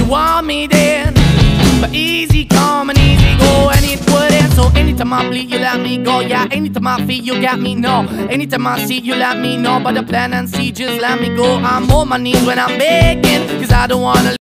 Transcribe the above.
want me then. But easy come and easy go, and it wouldn't. So anytime I bleed, you let me go. Yeah, anytime I feel, you got me, no. Anytime I see, you let me know. But the plan and see, just let me go. I'm on my knees when I'm begging, cause I don't wanna